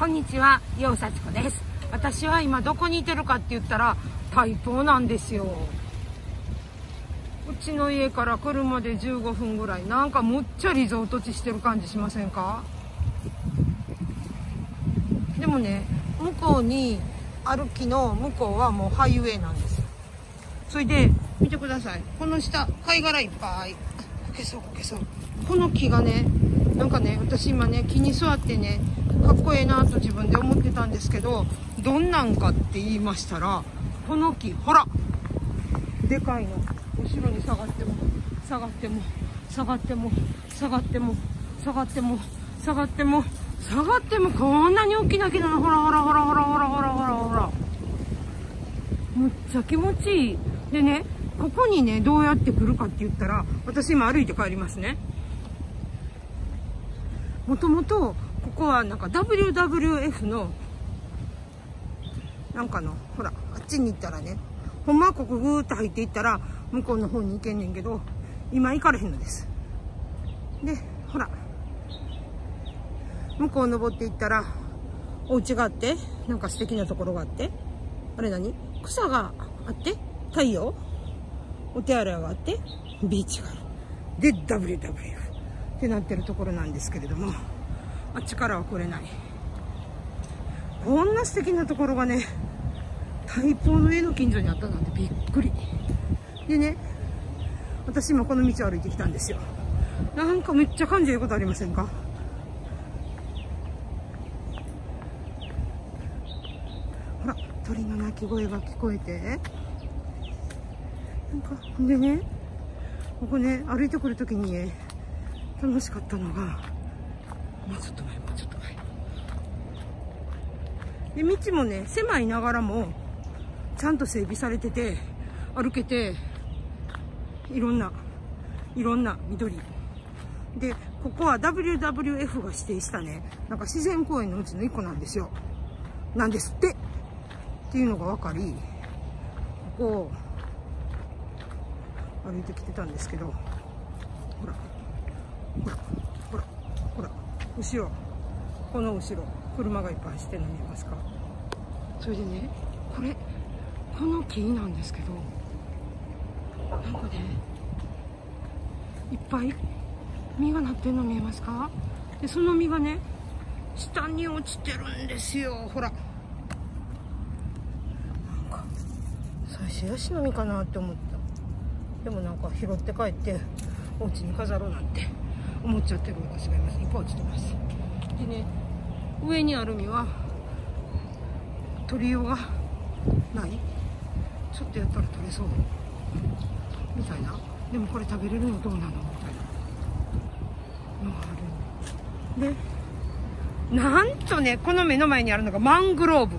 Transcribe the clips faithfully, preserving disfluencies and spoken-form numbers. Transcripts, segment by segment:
こんにちは、ようさちこです。私は今どこにいてるかって言ったら台東なんですよ。うちの家から車でじゅうごふんぐらい。なんかむっちゃリゾート地してる感じしませんか？でもね、向こうに歩きの向こうはもうハイウェイなんです。それで見てください、この下貝殻いっぱい。消そう消そう。この木がね、なんかね、私今ね木に座ってねかっこええなと自分で思ってたんですけど、どんなんかって言いましたら、この木ほらでかいの。後ろに下がっても下がっても下がっても下がっても下がっても下がっても下がってもこんなに大きな木なの。ほらほらほらほらほらほらほらほら、むっちゃ気持ちいい。でね、ここにねどうやって来るかって言ったら、私今歩いて帰りますね。もともとここはなんか ダブリューダブリューエフ のなんかのほらあっちに行ったらね、ほんまはここぐーっと入っていったら向こうの方に行けんねんけど、今行かれへんのです。でほら向こう登っていったらお家があって、なんか素敵なところがあって、あれ何草があって、太陽お手洗いがあって、ビーチがあるで ダブリューダブリューエフ ってなってるところなんですけれども、あっちからは来れない。こんな素敵なところがね台東の家の近所にあったなんてびっくりでね、私今この道を歩いてきたんですよ。なんかめっちゃ感じることありませんか？ほら鳥の鳴き声が聞こえて、なんかでね、ここね歩いてくるときにね楽しかったのが、もうちょっと前もうちょっと前で、道もね狭いながらもちゃんと整備されてて、歩けて、いろんないろんな緑で、ここは ダブリューダブリューエフ が指定したね、なんか自然公園のうちのいっこなんですよ。なんですってっていうのが分かり、ここを歩いてきてたんですけど、ほらほらほらほら、後ろ、この後ろ車がいっぱい走ってるの見えますか？それでね、これこの木なんですけど、なんかねいっぱい実がなってるの見えますか？でその実がね下に落ちてるんですよ。ほら、なんか最初ヤシの実かなって思った。でもなんか拾って帰ってお家に飾ろうなんて思っちゃってる私がいます。いっぱい落ちてます。でね、上にある実は取りようがない。ちょっとやったら取れそうみたいな。でもこれ食べれるのどうなのみたいなのがある。でなんとね、この目の前にあるのがマングローブ。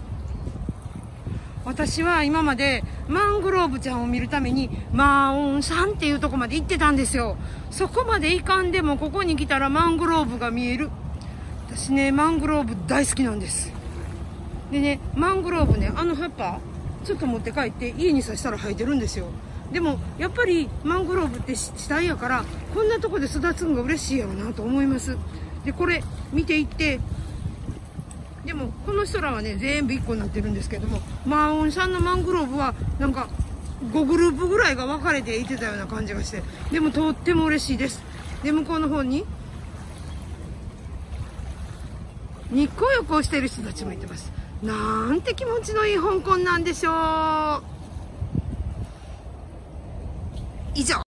私は今までマングローブちゃんを見るためにマーオン山っていうとこまで行ってたんですよ。そこまで行かんでもここに来たらマングローブが見える。私ねマングローブ大好きなんです。でね、マングローブね、あの葉っぱちょっと持って帰って家に刺したら生えてるんですよ。でもやっぱりマングローブって地帯やから、こんなとこで育つのが嬉しいやろなと思います。でこれ見ていって、でもこの人らはね全部いっこになってるんですけども、マーオンさんのマングローブはなんかごグループぐらいが分かれていてたような感じがして、でもとっても嬉しいです。で向こうの方に日光浴をしている人たちもいてます。なんて気持ちのいい香港なんでしょう。以上。